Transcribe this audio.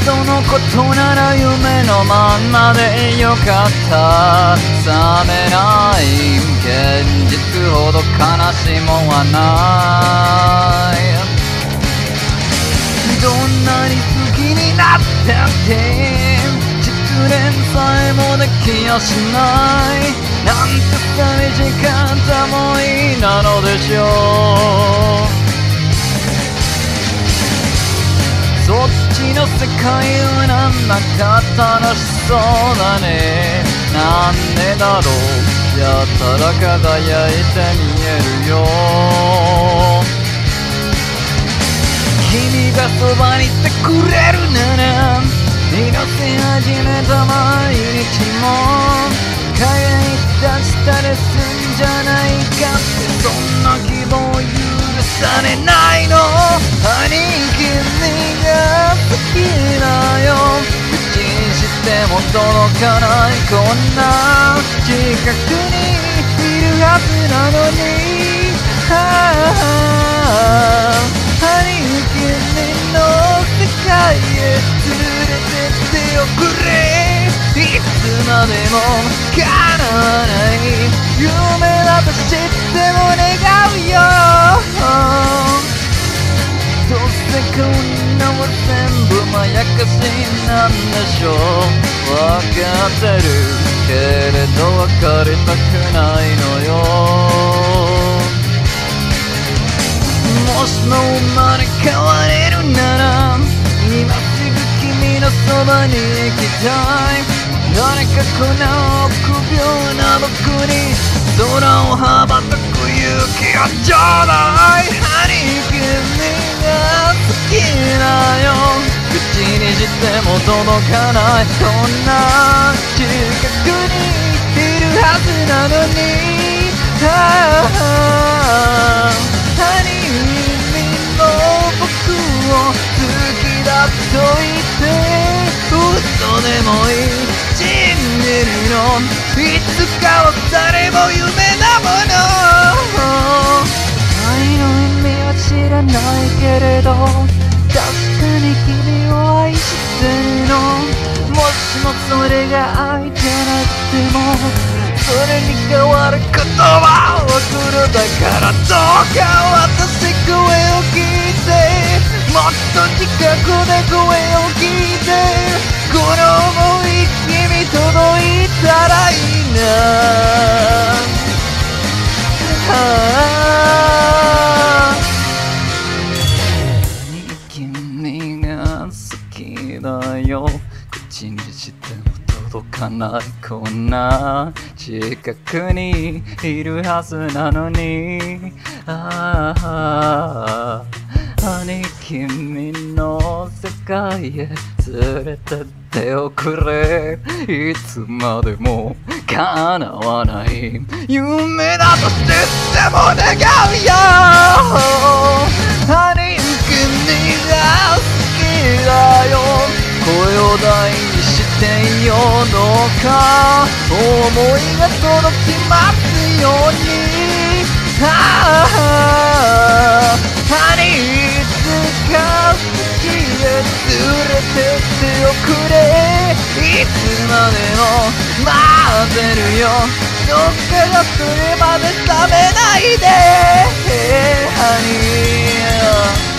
そのことなら夢のまんまでよかった。覚めない現実ほど悲しいもんはない。どんなに好きになったって失恋さえもできやしない。なんて寂しかったもいいなのでしょう。そっちの世界はなんだか楽しそうだね。なんでだろう、やたら輝いて見えるよ。君がそばにいてくれるなら見乗せ始めた毎日も輝いた下で済んじゃないかって、そんな希望許されないの。君が好きだよ、口にしても届かない。こんな近くにいるはずなのに、君の世界へ連れてっておくれ。いつまでも叶わない夢だと知っても願うよ。どうせこんなは全部まやかしなんでしょう。わかってるけれど別れたくないのよ。もしも生まれ変われるなら今すぐ君のそばに行きたい。誰かこんな臆病な僕に空を羽ばたく勇気をちょうだい。君が好きだよ、口にしても届かない。こんな近くにいるはずなのに、君も僕を好きだと言って嘘でもいい、信じるよ。いつかは誰も夢だもの。愛の意味は知らないけれど確かに君を愛してるの。もしもそれが愛じゃなくてもそれに変わる言葉を送る。だからどうか私声を聞いて、もっと近くで声を聞いて、この想い君届いたらいいな。君が好きだよ、口にしても届かない。こんな近くにいるはずなのに、君の世界へ連れてっておくれ。いつまでも叶わない夢だと知っても願うよ。君が好きだよ、声を大にしてよ。どうか思いが届きますように。いつか好きへ連れてっておくれ。いつまでも待ってるよ、どっかがそれまで冷めないで、Honey